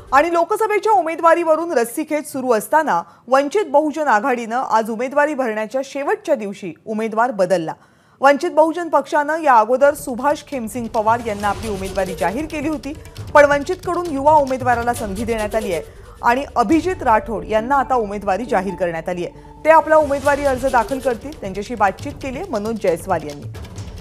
आणि लोकसभेच्या उमेदवारीवरून रस्सीखेच सुरू असताना वंचित बहुजन आघाडीनं आज उमेदवारी भरण्याच्या शेवटच्या दिवशी उमेदवार बदलला। वंचित बहुजन पक्षानं या अगोदर सुभाष खेमसिंग पवार यांना आपली उमेदवारी जाहीर केली होती, पण वंचितकडून युवा उमेदवाराला संधी देण्यात आली आहे आणि अभिजित राठोड यांना आता उमेदवारी जाहीर करण्यात आली आहे। ते आपला उमेदवारी अर्ज दाखल करतील। त्यांच्याशी बातचीत केली आहे मनोज जयस्वाल यांनी।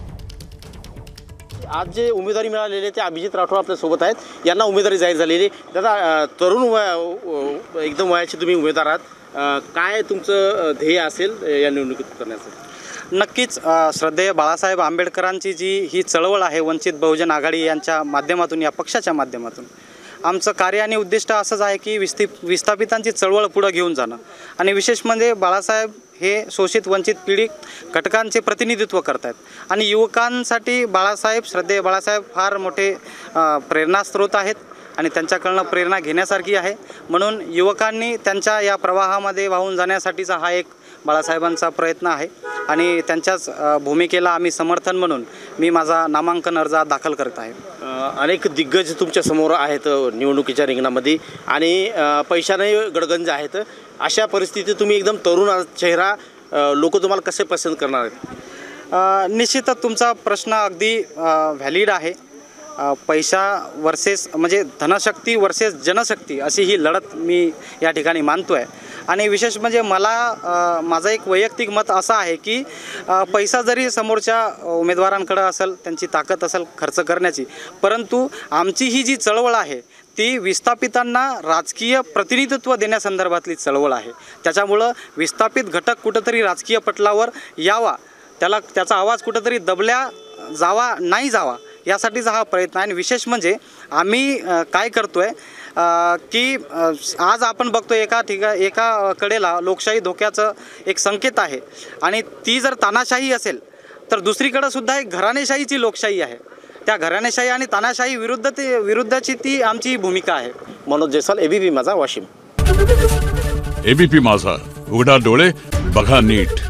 आज जे उमेदवारी मिळालेले ते अभिजित राठोड आपल्या सोबत आहेत। यांना उमेदवारी जाहीर झालेली। दादा, तरुण एकदम वयाचे तुम्ही उमेदवार आहात, काय तुमचं ध्येय असेल या निवडणुकीत करण्याचं? नक्कीच श्रद्धेय बाळासाहेब आंबेडकरांची जी ही चळवळ आहे वंचित बहुजन आघाडी यांच्या माध्यमातून, या पक्षाच्या माध्यमातून आमचं कार्य आणि उद्दिष्ट असंच आहे की विस्थापितांची चळवळ पुढे घेऊन जाणं। आणि विशेष म्हणजे बाळासाहेब हे शोषित वंचित पीडित घटकांचे प्रतिनिधित्व करत आहेत आणि युवकांसाठी श्रद्धेय बाळासाहेब फार मोठे प्रेरणास्रोत आहेत आणि त्यांच्याकडनं प्रेरणा घेण्यासारखी आहे। म्हणून युवकांनी त्यांच्या या प्रवाहामध्ये वाहून जाण्यासाठीचा हा एक बाळासाहेबांचा प्रयत्न आहे आणि त्यांच्याच भूमिकेला आम्ही समर्थन म्हणून मी माझा नामांकन अर्ज दाखल करत आहे। अनेक दिग्गज तुमच्या समोर आहेत निवडणुकीच्या रिंगणामध्ये आणि पैशाने गडगंज आहेत। अशा परिस्थितीत तुम्ही एकदम तरुण चेहरा, लोक तुम्हाला कसे पसंत करणार आहेत? निश्चितच तुमचा प्रश्न अगदी व्हॅलिड आहे। पैसा वर्सेस म्हणजे धनशक्ती वर्सेस जनशक्ती अशी ही लढत मी या ठिकाणी मानतो आहे। आणि विशेष म्हणजे मला माझं एक वैयक्तिक मत असं आहे की पैसा जरी समोरच्या उमेदवारांकडे असेल, त्यांची ताकद असेल खर्च करण्याची, परंतु आमची ही जी चळवळ आहे ती विस्थापितांना राजकीय प्रतिनिधित्व देण्यासंदर्भातली चळवळ आहे। त्याच्यामुळं विस्थापित घटक कुठंतरी राजकीय पटलावर यावा, त्याचा आवाज कुठंतरी दबल्या नाही जावा यासाठीचा हा प्रयत्न आहे। आणि विशेष म्हणजे आम्ही काय करतोय की आज आपण बघतो एका कडेला लोकशाही धोक्याचं एक संकेत आहे आणि ती जर तानाशाही असेल तर दुसरीकडे सुद्धा एक घराणेशाहीची लोकशाही आहे। त्या घराणेशाही आणि तानाशाही विरुद्धची ती आमची भूमिका आहे। मनोज जयस्वाल, एबीपी माझा, वाशिम। एबीपी माझा, उघडा डोळे बघा नीट।